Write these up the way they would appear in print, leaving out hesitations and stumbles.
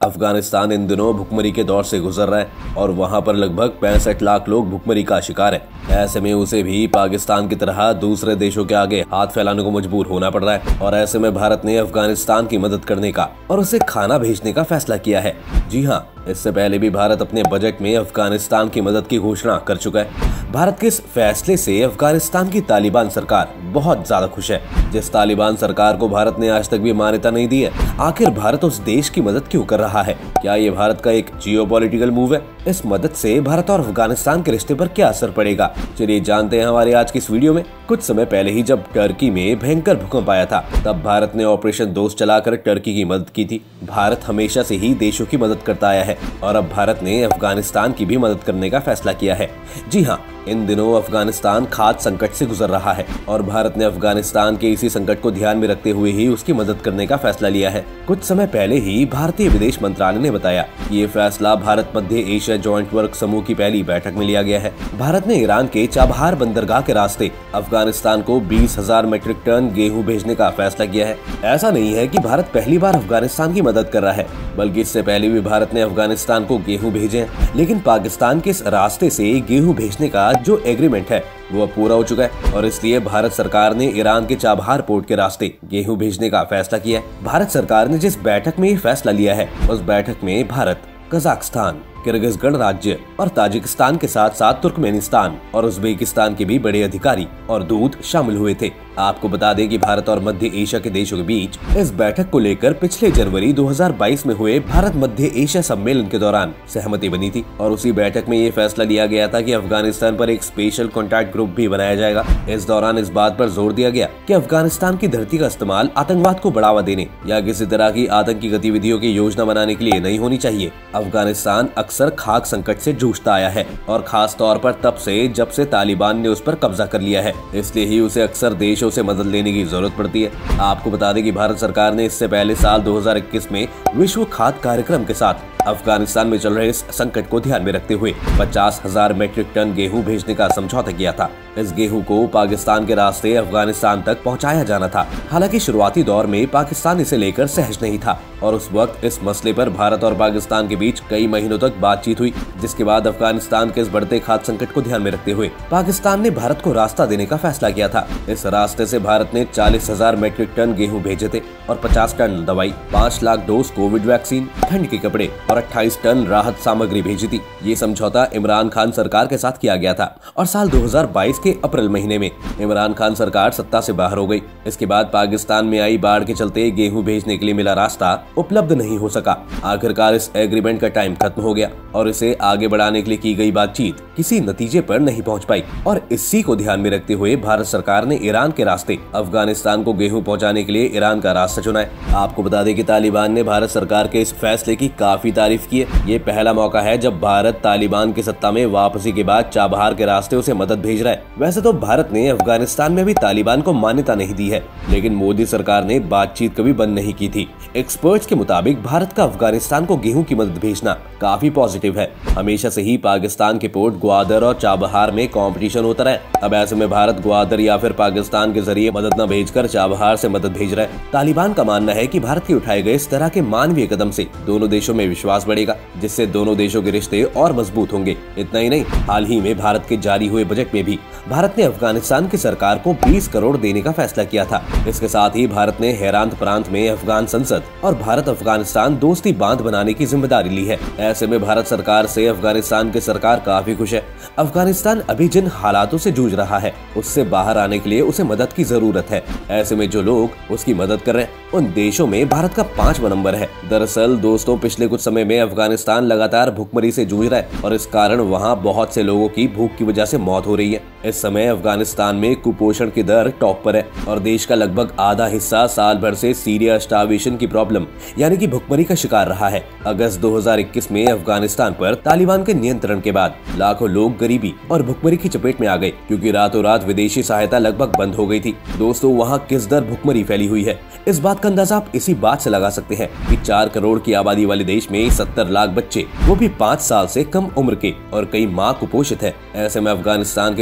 अफगानिस्तान इन दिनों भुखमरी के दौर से गुजर रहा है और वहां पर लगभग 65 लाख लोग भुखमरी का शिकार है। ऐसे में उसे भी पाकिस्तान की तरह दूसरे देशों के आगे हाथ फैलाने को मजबूर होना पड़ रहा है और ऐसे में भारत ने अफगानिस्तान की मदद करने का और उसे खाना भेजने का फैसला किया है। जी हाँ, इससे पहले भी भारत अपने बजट में अफगानिस्तान की मदद की घोषणा कर चुका है। भारत के इस फैसले से अफगानिस्तान की तालिबान सरकार बहुत ज्यादा खुश है, जिस तालिबान सरकार को भारत ने आज तक भी मान्यता नहीं दी है। आखिर भारत उस देश की मदद क्यों कर रहा है? क्या ये भारत का एक जियोपॉलिटिकल मूव है? इस मदद से भारत और अफगानिस्तान के रिश्ते पर क्या असर पड़ेगा, चलिए जानते हैं हमारे आज की इस वीडियो में। कुछ समय पहले ही जब टर्की में भयंकर भूकंप आया था, तब भारत ने ऑपरेशन दोस्त चलाकर टर्की की मदद की थी। भारत हमेशा से ही देशों की मदद करता आया है और अब भारत ने अफगानिस्तान की भी मदद करने का फैसला किया है। जी हाँ, इन दिनों अफगानिस्तान खाद्य संकट से गुजर रहा है और भारत ने अफगानिस्तान के इसी संकट को ध्यान में रखते हुए ही उसकी मदद करने का फैसला लिया है। कुछ समय पहले ही भारतीय विदेश मंत्रालय ने बताया कि ये फैसला भारत मध्य एशिया जॉइंट वर्क समूह की पहली बैठक में लिया गया है। भारत ने ईरान के चाबहार बंदरगाह के रास्ते अफगानिस्तान को 20,000 मीट्रिक टन गेहूं भेजने का फैसला किया है। ऐसा नहीं है कि भारत पहली बार अफगानिस्तान की मदद कर रहा है, बल्कि इससे पहले भी भारत ने अफगानिस्तान को गेहूं भेजे हैं। लेकिन पाकिस्तान के इस रास्ते से गेहूं भेजने का जो एग्रीमेंट है वो अब पूरा हो चुका है और इसलिए भारत सरकार ने ईरान के चाबहार पोर्ट के रास्ते गेहूं भेजने का फैसला किया है। भारत सरकार ने जिस बैठक में ये फैसला लिया है, उस बैठक में भारत, कजाकिस्तान, किर्गिज़स्तान राज्य और ताजिकिस्तान के साथ साथ तुर्कमेनिस्तान और उज्बेकिस्तान के भी बड़े अधिकारी और दूत शामिल हुए थे। आपको बता दें कि भारत और मध्य एशिया के देशों के बीच इस बैठक को लेकर पिछले जनवरी 2022 में हुए भारत मध्य एशिया सम्मेलन के दौरान सहमति बनी थी और उसी बैठक में ये फैसला लिया गया था कि अफगानिस्तान पर एक स्पेशल कॉन्टैक्ट ग्रुप भी बनाया जाएगा। इस दौरान इस बात पर जोर दिया गया कि अफगानिस्तान की धरती का इस्तेमाल आतंकवाद को बढ़ावा देने या किसी तरह की आतंकी गतिविधियों की योजना बनाने के लिए नहीं होनी चाहिए। अफगानिस्तान अक्सर खाद्य संकट से जूझता आया है और खास तौर पर तब से जब से तालिबान ने उस पर कब्जा कर लिया है, इसलिए ही उसे अक्सर देशों से मदद लेने की जरूरत पड़ती है। आपको बता दें कि भारत सरकार ने इससे पहले साल 2021 में विश्व खाद्य कार्यक्रम के साथ अफगानिस्तान में चल रहे इस संकट को ध्यान में रखते हुए 50,000 मीट्रिक टन गेहूं भेजने का समझौता किया था। इस गेहूं को पाकिस्तान के रास्ते अफगानिस्तान तक पहुंचाया जाना था। हालांकि शुरुआती दौर में पाकिस्तान इसे लेकर सहज नहीं था और उस वक्त इस मसले पर भारत और पाकिस्तान के बीच कई महीनों तक बातचीत हुई, जिसके बाद अफगानिस्तान के इस बढ़ते खाद्य संकट को ध्यान में रखते हुए पाकिस्तान ने भारत को रास्ता देने का फैसला किया था। इस रास्ते से भारत ने 40,000 मीट्रिक टन गेहूं भेजे थे और 50 टन दवाई, 5 लाख डोज कोविड वैक्सीन, ठंड के कपड़े और 28 टन राहत सामग्री भेजी थी। ये समझौता इमरान खान सरकार के साथ किया गया था और साल 2022 के अप्रैल महीने में इमरान खान सरकार सत्ता से बाहर हो गई। इसके बाद पाकिस्तान में आई बाढ़ के चलते गेहूं भेजने के लिए मिला रास्ता उपलब्ध नहीं हो सका। आखिरकार इस एग्रीमेंट का टाइम खत्म हो गया और इसे आगे बढ़ाने के लिए की गई बातचीत किसी नतीजे पर नहीं पहुंच पाई और इसी को ध्यान में रखते हुए भारत सरकार ने ईरान के रास्ते अफगानिस्तान को गेहूं पहुंचाने के लिए ईरान का रास्ता चुना है। आपको बता दें कि तालिबान ने भारत सरकार के इस फैसले की काफी तारीफ की है। ये पहला मौका है जब भारत तालिबान की सत्ता में वापसी के बाद चाबहार के रास्ते उसे मदद भेज रहा है। वैसे तो भारत ने अफगानिस्तान में भी तालिबान को मान्यता नहीं दी है, लेकिन मोदी सरकार ने बातचीत कभी बंद नहीं की थी। एक्सपर्ट्स के मुताबिक भारत का अफगानिस्तान को गेहूं की मदद भेजना काफी पॉजिटिव है। हमेशा से ही पाकिस्तान के पोर्ट ग्वादर और चाबहार में कंपटीशन होता रहा है। अब ऐसे में भारत ग्वादर या फिर पाकिस्तान के जरिए मदद न भेजकर चाबहार से मदद भेज रहा है। तालिबान का मानना है कि भारत के उठाए गए इस तरह के मानवीय कदम से दोनों देशों में विश्वास बढ़ेगा, जिससे दोनों देशों के रिश्ते और मजबूत होंगे। इतना ही नहीं, हाल ही में भारत के जारी हुए बजट में भी भारत ने अफगानिस्तान की सरकार को 20 करोड़ देने का फैसला किया था। इसके साथ ही भारत ने हेरात प्रांत में अफगान संसद और भारत अफगानिस्तान दोस्ती बांध बनाने की जिम्मेदारी ली है। ऐसे में भारत सरकार से अफगानिस्तान की सरकार काफी खुश है। अफगानिस्तान अभी जिन हालातों से जूझ रहा है, उससे बाहर आने के लिए उसे मदद की जरूरत है। ऐसे में जो लोग उसकी मदद कर रहे हैं, उन देशों में भारत का 5वां नंबर है। दरअसल दोस्तों, पिछले कुछ समय में अफगानिस्तान लगातार भूखमरी से जूझ रहा है और इस कारण वहाँ बहुत से लोगों की भूख की वजह से मौत हो रही है। इस समय अफगानिस्तान में कुपोषण की दर टॉप पर है और देश का लगभग आधा हिस्सा साल भर से सीरिया स्टार्वेशन की प्रॉब्लम यानी कि भुखमरी का शिकार रहा है। अगस्त 2021 में अफगानिस्तान पर तालिबान के नियंत्रण के बाद लाखों लोग गरीबी और भुखमरी की चपेट में आ गए, क्योंकि रातों रात विदेशी सहायता लगभग बंद हो गई थी। दोस्तों, वहाँ किस दर भुखमरी फैली हुई है, इस बात का अंदाजा आप इसी बात से लगा सकते हैं कि 4 करोड़ की आबादी वाले देश में 70 लाख बच्चे, वो भी 5 साल से कम उम्र के, और कई माँ कुपोषित है। ऐसे में अफगानिस्तान के जो हालात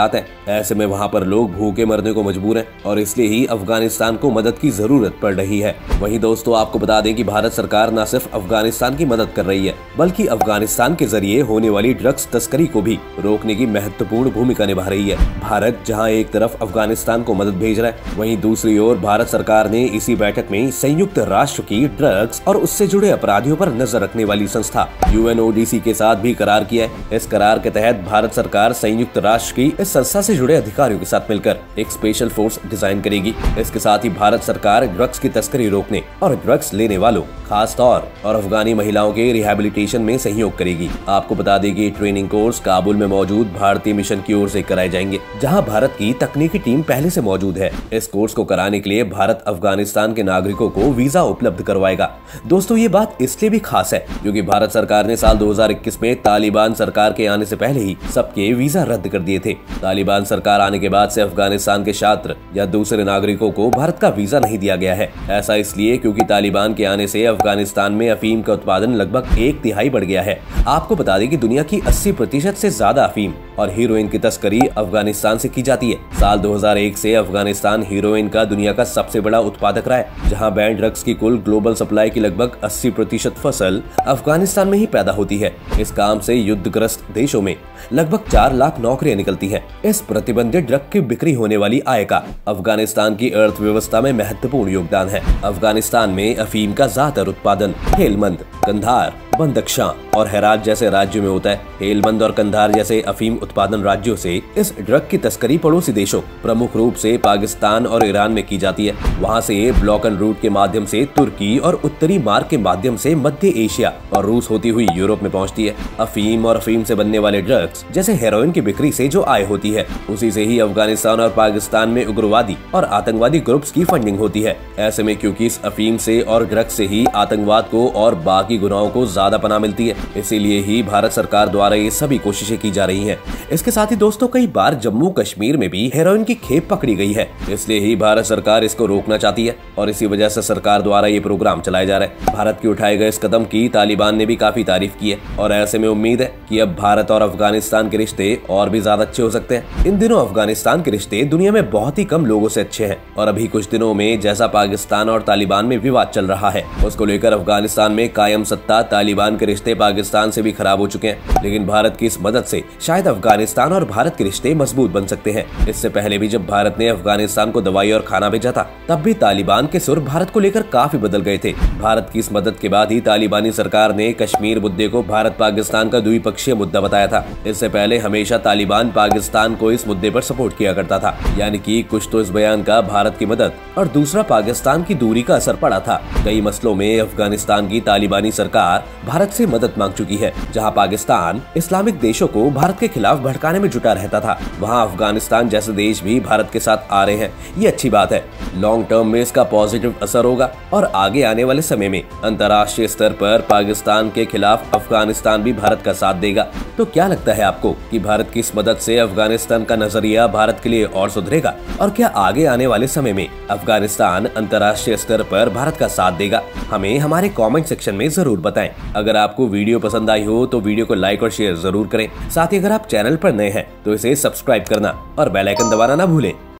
हालात हैं। ऐसे में वहाँ पर लोग भूखे मरने को मजबूर हैं और इसलिए ही अफगानिस्तान को मदद की जरूरत पड़ रही है। वहीं दोस्तों आपको बता दें कि भारत सरकार न सिर्फ अफगानिस्तान की मदद कर रही है बल्कि अफगानिस्तान के जरिए होने वाली ड्रग्स तस्करी को भी रोकने की महत्वपूर्ण भूमिका निभा रही है। भारत जहां एक तरफ अफगानिस्तान को मदद भेज रहा है, वहीं दूसरी ओर भारत सरकार ने इसी बैठक में संयुक्त राष्ट्र की ड्रग्स और उससे जुड़े अपराधियों पर नजर रखने वाली संस्था UNODC के साथ भी करार किया है। इस करार के तहत भारत सरकार संयुक्त राष्ट्र की इस संस्था से जुड़े अधिकारियों के साथ मिलकर एक स्पेशल फोर्स डिजाइन करेगी। इसके साथ ही भारत सरकार ड्रग्स की तस्करी रोकने और ड्रग्स लेने वालों खास तौर और अफगानी महिलाओं के रिहेबिलिटेशन में सहयोग करेगी। आपको बता दें कि ट्रेनिंग कोर्स काबुल में मौजूद भारतीय मिशन की ओर से कराए जाएंगे, जहां भारत की तकनीकी टीम पहले से मौजूद है। इस कोर्स को कराने के लिए भारत अफगानिस्तान के नागरिकों को वीजा उपलब्ध करवाएगा। दोस्तों ये बात इसलिए भी खास है क्योंकि भारत सरकार ने साल 2021 में तालिबान सरकार के आने से पहले ही सबके वीजा रद्द कर दिए थे। तालिबान सरकार आने के बाद से अफगानिस्तान के छात्र या दूसरे नागरिकों को भारत का वीजा नहीं दिया गया है। ऐसा इसलिए क्योंकि तालिबान के आने से अफगानिस्तान में अफीम का उत्पादन लगभग 1/3 बढ़ गया है। आपको बता दें कि दुनिया की 80% से ज्यादा अफीम और हीरोइन की तस्करी अफगानिस्तान से की जाती है। साल 2001 से अफगानिस्तान हीरोइन का दुनिया का सबसे बड़ा उत्पादक रहा है, जहां बैंड ड्रग्स की कुल ग्लोबल सप्लाई की लगभग 80% फसल अफगानिस्तान में ही पैदा होती है। इस काम से युद्धग्रस्त देशों में लगभग 4 लाख नौकरियां निकलती हैं। इस प्रतिबंधित ड्रग की बिक्री होने वाली आय का अफगानिस्तान की अर्थव्यवस्था में महत्वपूर्ण योगदान है। अफगानिस्तान में अफीम का ज्यादातर उत्पादन हेलमंद, कंधार, बंदकशां और हेरात जैसे राज्यों में होता है। हेलमंद और कंधार जैसे अफीम उत्पादन राज्यों से इस ड्रग की तस्करी पड़ोसी देशों प्रमुख रूप से पाकिस्तान और ईरान में की जाती है। वहां से ब्लॉक एंड रूट के माध्यम से तुर्की और उत्तरी मार्ग के माध्यम से मध्य एशिया और रूस होती हुई यूरोप में पहुंचती है। अफीम और अफीम से बनने वाले ड्रग्स जैसे हेरोइन की बिक्री से जो आय होती है उसी से ही अफगानिस्तान और पाकिस्तान में उग्रवादी और आतंकवादी ग्रुप्स की फंडिंग होती है। ऐसे में क्योंकि इस अफीम से और ड्रग्स से ही आतंकवाद को और बाकी गुनाहों को ज्यादा पनाह मिलती है, इसीलिए ही भारत सरकार द्वारा ये सभी कोशिशें की जा रही हैं। इसके साथ ही दोस्तों कई बार जम्मू कश्मीर में भी हेरोइन की खेप पकड़ी गई है, इसलिए ही भारत सरकार इसको रोकना चाहती है और इसी वजह से सरकार द्वारा ये प्रोग्राम चलाया जा रहा है। भारत के उठाए गए इस कदम की तालिबान ने भी काफी तारीफ की है और ऐसे में उम्मीद है कि अब भारत और अफगानिस्तान के रिश्ते और भी ज्यादा अच्छे हो सकते हैं। इन दिनों अफगानिस्तान के रिश्ते दुनिया में बहुत ही कम लोगों से अच्छे हैं और अभी कुछ दिनों में जैसा पाकिस्तान और तालिबान में विवाद चल रहा है उसको लेकर अफगानिस्तान में कायम सत्ता तालिबान के रिश्ते पाकिस्तान से भी खराब हो चुके हैं। लेकिन भारत की इस मदद से शायद अफगानिस्तान और भारत के रिश्ते मजबूत बन सकते हैं। इससे पहले भी जब भारत ने अफगानिस्तान को दवाई और खाना भेजा था तब भी तालिबान के सुर भारत को लेकर काफी बदल गए थे। भारत की इस मदद के बाद ही तालिबानी सरकार ने कश्मीर मुद्दे को भारत पाकिस्तान का द्विपक्षीय मुद्दा बताया था। इससे पहले हमेशा तालिबान पाकिस्तान को इस मुद्दे पर सपोर्ट किया करता था, यानी कि कुछ तो इस बयान का भारत की मदद और दूसरा पाकिस्तान की दूरी का असर पड़ा था। कई मसलों में अफगानिस्तान की तालिबानी सरकार भारत से मदद मांग चुकी है। जहां पाकिस्तान इस्लामिक देशों को भारत के खिलाफ भड़काने में जुटा रहता था, वहां अफगानिस्तान जैसे देश भी भारत के साथ आ रहे हैं। ये अच्छी बात है। लॉन्ग टर्म में इसका पॉजिटिव असर होगा और आगे आने वाले समय में अंतर्राष्ट्रीय स्तर पर पाकिस्तान के खिलाफ अफगानिस्तान भी भारत का साथ देगा। तो क्या लगता है आपको कि भारत की इस मदद से अफगानिस्तान का नजरिया भारत के लिए और सुधरेगा और क्या आगे आने वाले समय में अफगानिस्तान अंतर्राष्ट्रीय स्तर पर भारत का साथ देगा? हमें हमारे कमेंट सेक्शन में जरूर बताएं। अगर आपको वीडियो पसंद आई हो तो वीडियो को लाइक और शेयर जरूर करें। साथ ही अगर आप चैनल पर नए हैं तो इसे सब्सक्राइब करना और बेल आइकन दबाना ना भूलें।